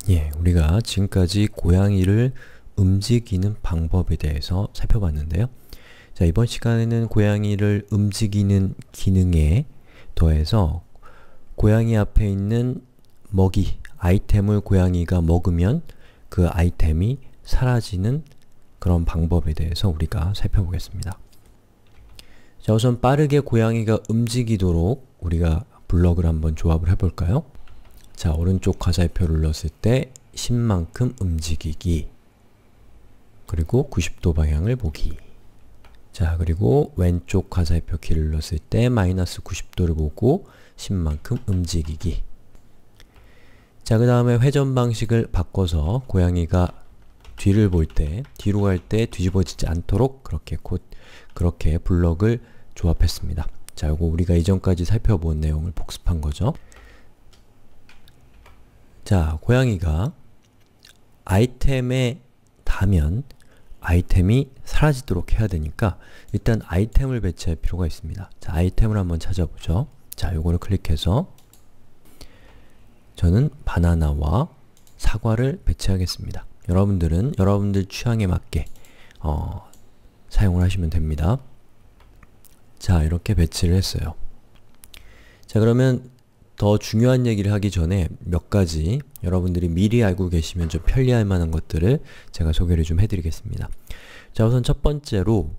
예, 우리가 지금까지 고양이를 움직이는 방법에 대해서 살펴봤는데요. 자, 이번 시간에는 고양이를 움직이는 기능에 더해서 고양이 앞에 있는 먹이, 아이템을 고양이가 먹으면 그 아이템이 사라지는 그런 방법에 대해서 우리가 살펴보겠습니다. 자, 우선 빠르게 고양이가 움직이도록 우리가 블럭을 한번 조합을 해볼까요? 자, 오른쪽 화살표를 눌렀을 때 10만큼 움직이기, 그리고 90도 방향을 보기. 자, 그리고 왼쪽 화살표 키를 눌렀을 때 마이너스 90도를 보고 10만큼 움직이기. 자, 그 다음에 회전 방식을 바꿔서 고양이가 뒤를 볼 때, 뒤로 갈 때 뒤집어지지 않도록 그렇게 블럭을 조합했습니다. 자, 요거 우리가 이전까지 살펴본 내용을 복습한 거죠. 자, 고양이가 아이템에 닿으면 아이템이 사라지도록 해야 되니까 일단 아이템을 배치할 필요가 있습니다. 자, 아이템을 한번 찾아보죠. 자, 요거를 클릭해서 저는 바나나와 사과를 배치하겠습니다. 여러분들은 여러분들 취향에 맞게 사용을 하시면 됩니다. 자, 이렇게 배치를 했어요. 자, 그러면 더 중요한 얘기를 하기 전에 몇 가지 여러분들이 미리 알고 계시면 좀 편리할 만한 것들을 제가 소개를 좀 해드리겠습니다. 자, 우선 첫 번째로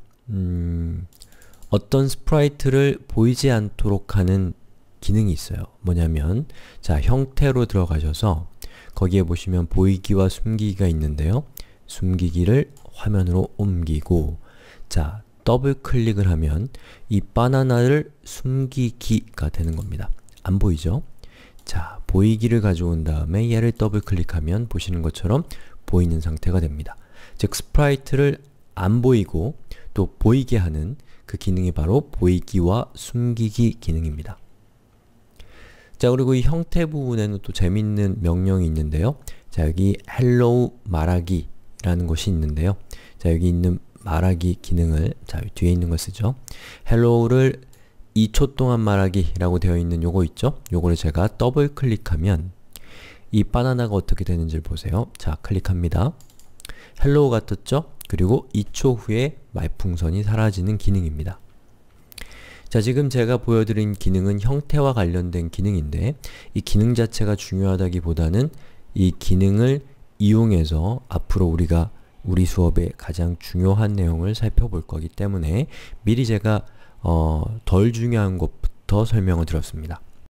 어떤 스프라이트를 보이지 않도록 하는 기능이 있어요. 뭐냐면, 자, 형태로 들어가셔서 거기에 보시면 보이기와 숨기기가 있는데요. 숨기기를 화면으로 옮기고, 자, 더블 클릭을 하면 이 바나나를 숨기기가 되는 겁니다. 안 보이죠? 자, 보이기를 가져온 다음에 얘를 더블 클릭하면 보시는 것처럼 보이는 상태가 됩니다. 즉, 스프라이트를 안 보이고 또 보이게 하는 그 기능이 바로 보이기와 숨기기 기능입니다. 자, 그리고 이 형태 부분에는 또 재밌는 명령이 있는데요. 자, 여기 hello 말하기 라는 것이 있는데요. 자, 여기 있는 말하기 기능을, 자, 뒤에 있는 걸 쓰죠. hello를 2초 동안 말하기 라고 되어 있는 요거 있죠? 요거를 제가 더블 클릭하면 이 바나나가 어떻게 되는지를 보세요. 자, 클릭합니다. 헬로우가 떴죠? 그리고 2초 후에 말풍선이 사라지는 기능입니다. 자, 지금 제가 보여드린 기능은 형태와 관련된 기능인데 이 기능 자체가 중요하다기보다는 이 기능을 이용해서 앞으로 우리가 우리 수업의 가장 중요한 내용을 살펴볼 거기 때문에 미리 제가 덜 중요한 것부터 설명을 드렸습니다.